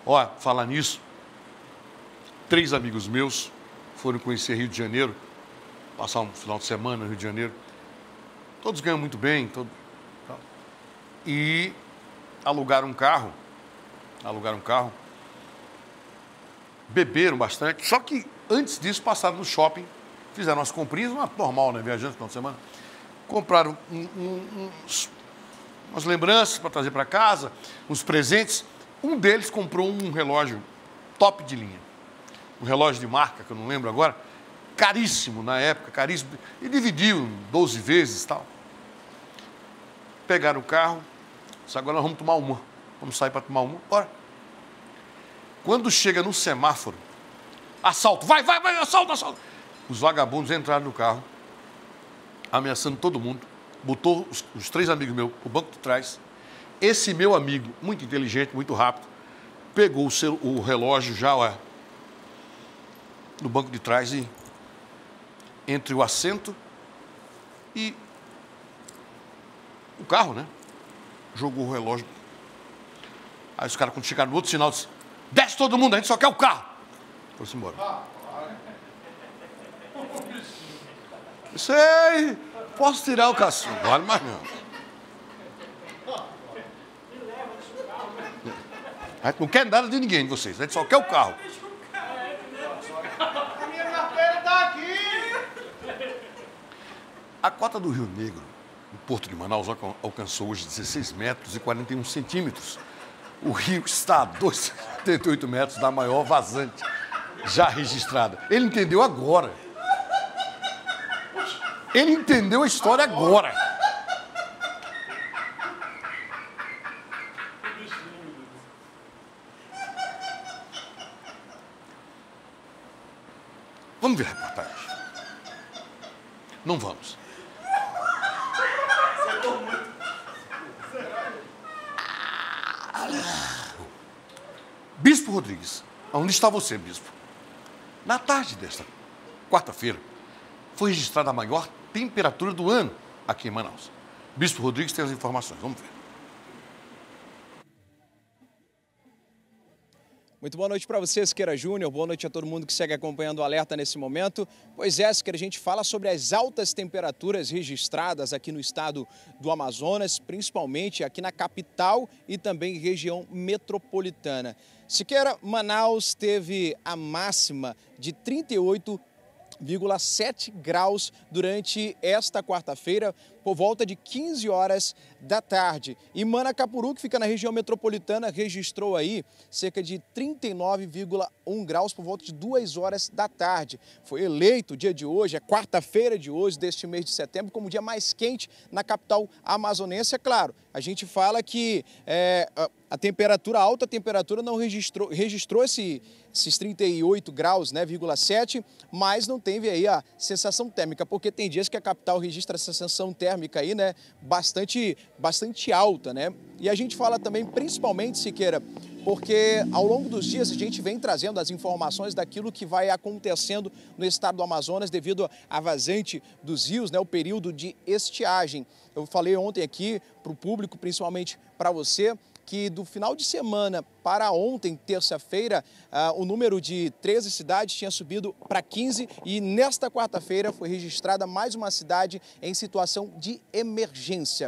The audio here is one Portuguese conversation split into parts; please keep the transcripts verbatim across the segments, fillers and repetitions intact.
Olha, falar nisso, três amigos meus foram conhecer Rio de Janeiro, passar um final de semana no Rio de Janeiro. Todos ganham muito bem, todo... e alugaram um carro, alugaram um carro, beberam bastante, só que antes disso passaram no shopping, fizeram as comprinhas, uma normal, né, viajando no final de semana, compraram um, um, uns, umas lembranças para trazer para casa, uns presentes. Um deles comprou um relógio top de linha, um relógio de marca, que eu não lembro agora, caríssimo na época, caríssimo, e dividiu doze vezes e tal. Pegaram o carro, disse, agora nós vamos tomar uma, vamos sair para tomar uma, bora. Quando chega no semáforo, assalto, vai, vai, vai, assalto, assalto. Os vagabundos entraram no carro, ameaçando todo mundo, botou os, os três amigos meus no banco de trás. Esse meu amigo, muito inteligente, muito rápido, pegou o, seu, o relógio já ó, no banco de trás e entre o assento e o carro, né? Jogou o relógio. Aí os caras, quando chegaram no outro sinal, disseram, desce todo mundo, a gente só quer o carro. Foi-se embora. Sei, posso tirar o cachorro, vale mais não. A gente não quer nada de ninguém de vocês, a gente só quer o carro. A cota do Rio Negro, no Porto de Manaus, alcançou hoje dezesseis metros e quarenta e um centímetros. O rio está a dois vírgula setenta e oito metros da maior vazante já registrada. Ele entendeu agora. Ele entendeu a história agora. Vamos ver a reportagem. Não vamos. Bispo Rodrigues, onde está você, bispo? Na tarde desta quarta-feira, foi registrada a maior temperatura do ano aqui em Manaus. Bispo Rodrigues tem as informações, vamos ver. Muito boa noite para você, Siqueira Júnior. Boa noite a todo mundo que segue acompanhando o Alerta nesse momento. Pois é, Siqueira, a gente fala sobre as altas temperaturas registradas aqui no estado do Amazonas, principalmente aqui na capital e também região metropolitana. Siqueira, Manaus teve a máxima de trinta e oito vírgula sete graus durante esta quarta-feira, por volta de quinze horas da tarde. E Manacapuru, que fica na região metropolitana, registrou aí cerca de trinta e nove vírgula um graus por volta de duas horas da tarde. Foi eleito o dia de hoje, a quarta-feira de hoje, deste mês de setembro, como o dia mais quente na capital amazonense. É claro, a gente fala que é, a, a temperatura, a alta temperatura não registrou, registrou esse, esses trinta e oito graus, né, vírgula sete, mas não teve aí a sensação térmica, porque tem dias que a capital registra essa sensação térmica aí, né, bastante, bastante alta, né? E a gente fala também, principalmente, Siqueira, porque ao longo dos dias a gente vem trazendo as informações daquilo que vai acontecendo no estado do Amazonas devido à vazante dos rios, né, o período de estiagem. Eu falei ontem aqui para o público, principalmente para você, que do final de semana para ontem, terça-feira, uh, o número de treze cidades tinha subido para quinze e nesta quarta-feira foi registrada mais uma cidade em situação de emergência.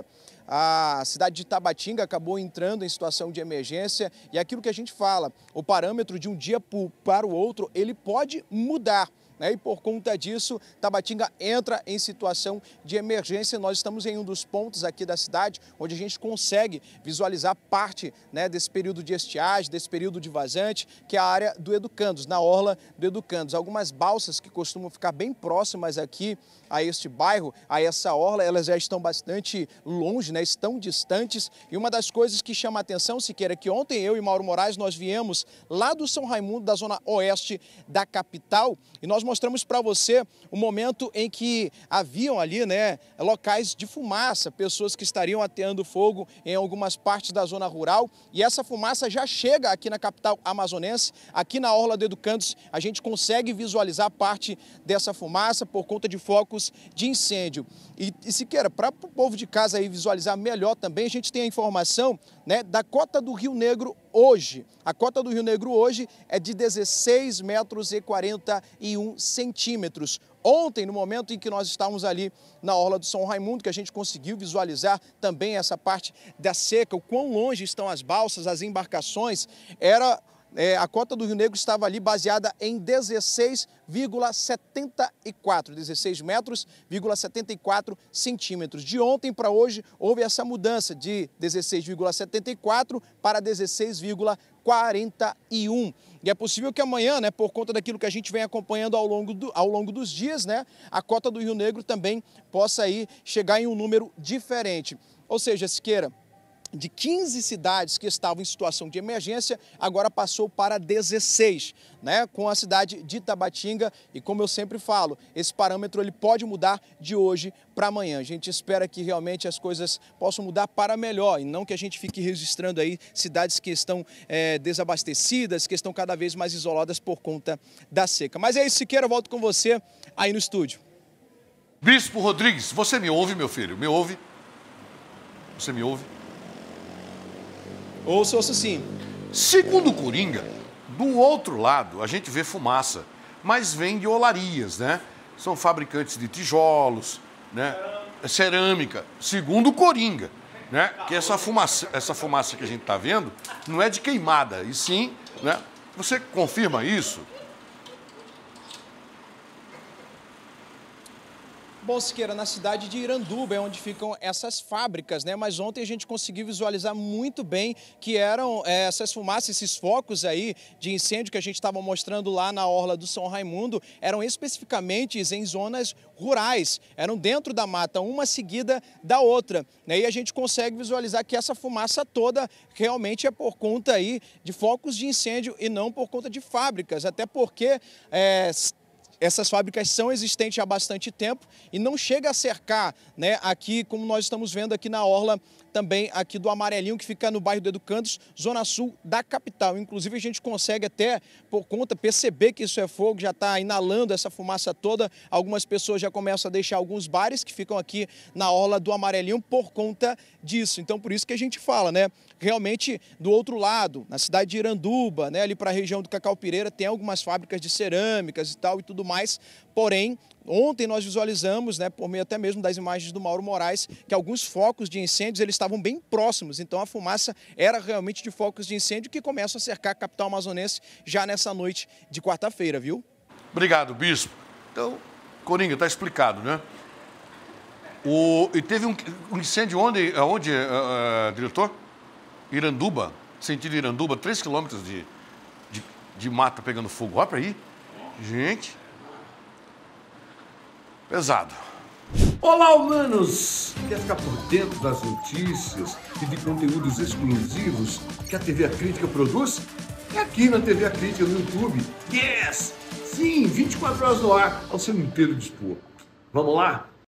A cidade de Tabatinga acabou entrando em situação de emergência e aquilo que a gente fala, o parâmetro de um dia para o outro, ele pode mudar. Né? E por conta disso, Tabatinga entra em situação de emergência. Nós estamos em um dos pontos aqui da cidade onde a gente consegue visualizar parte, né, desse período de estiagem, desse período de vazante, que é a área do Educandos, na orla do Educandos. Algumas balsas que costumam ficar bem próximas aqui a este bairro, a essa orla, elas já estão bastante longe, né, estão distantes. E uma das coisas que chama a atenção, Siqueira, é que ontem eu e Mauro Moraes, nós viemos lá do São Raimundo, da zona oeste da capital, e nós mostramos para você o momento em que haviam ali, né, locais de fumaça, pessoas que estariam ateando fogo em algumas partes da zona rural, e essa fumaça já chega aqui na capital amazonense. Aqui na orla do Educandos a gente consegue visualizar parte dessa fumaça por conta de focos de incêndio. E, e Siqueira, para o povo de casa aí visualizar melhor também, a gente tem a informação, né, da cota do Rio Negro hoje. A cota do Rio Negro hoje é de dezesseis metros e quarenta e um centímetros. Ontem, no momento em que nós estávamos ali na orla do São Raimundo, que a gente conseguiu visualizar também essa parte da seca, o quão longe estão as balsas, as embarcações, era... É, a cota do Rio Negro estava ali baseada em dezesseis vírgula setenta e quatro, dezesseis metros, setenta e quatro centímetros. De ontem para hoje houve essa mudança de dezesseis vírgula setenta e quatro para dezesseis vírgula quarenta e um. E é possível que amanhã, né, por conta daquilo que a gente vem acompanhando ao longo, do, ao longo dos dias, né, a cota do Rio Negro também possa aí chegar em um número diferente. Ou seja, Siqueira, de quinze cidades que estavam em situação de emergência, agora passou para dezesseis, né, com a cidade de Tabatinga. E como eu sempre falo, esse parâmetro ele pode mudar de hoje para amanhã. A gente espera que realmente as coisas possam mudar para melhor e não que a gente fique registrando aí cidades que estão é, desabastecidas, que estão cada vez mais isoladas por conta da seca. Mas é isso, Siqueira, eu volto com você aí no estúdio. Bispo Rodrigues, você me ouve, meu filho? Me ouve? Você me ouve? Ouço, ouço sim. Segundo o Coringa, do outro lado a gente vê fumaça, mas vem de olarias, né? São fabricantes de tijolos, né? Cerâmica. Segundo o Coringa, né? Que essa fumaça, essa fumaça que a gente está vendo não é de queimada, e sim, né? Você confirma isso? Bom, Siqueira, na cidade de Iranduba é onde ficam essas fábricas, né? Mas ontem a gente conseguiu visualizar muito bem que eram é, essas fumaças, esses focos aí de incêndio que a gente estava mostrando lá na orla do São Raimundo, eram especificamente em zonas rurais, eram dentro da mata, uma seguida da outra, né? E a gente consegue visualizar que essa fumaça toda realmente é por conta aí de focos de incêndio e não por conta de fábricas, até porque... É, essas fábricas são existentes há bastante tempo e não chega a cercar, né, aqui, como nós estamos vendo aqui na orla, também aqui do Amarelinho, que fica no bairro do Educandos, zona sul da capital. Inclusive a gente consegue até, por conta, perceber que isso é fogo, já está inalando essa fumaça toda. Algumas pessoas já começam a deixar alguns bares que ficam aqui na orla do Amarelinho por conta disso. Então por isso que a gente fala, né, realmente do outro lado, na cidade de Iranduba, né, ali para a região do Cacau-Pireira, tem algumas fábricas de cerâmicas e tal e tudo mais, porém, ontem nós visualizamos, né, por meio até mesmo das imagens do Mauro Moraes, que alguns focos de incêndios eles estavam bem próximos, então a fumaça era realmente de focos de incêndio que começam a cercar a capital amazonense já nessa noite de quarta-feira, viu? Obrigado, Bispo. Então, Coringa, está explicado, né? O... E teve um, um incêndio onde, onde uh, uh, diretor? Iranduba, sentido Iranduba, três quilômetros de, de, de mata pegando fogo. Olha para aí. Gente... pesado. Olá, humanos! Quer ficar por dentro das notícias e de conteúdos exclusivos que a T V A Crítica produz? É aqui na T V A Crítica no YouTube. Yes! Sim, vinte e quatro horas no ar, ao seu inteiro dispor. Vamos lá?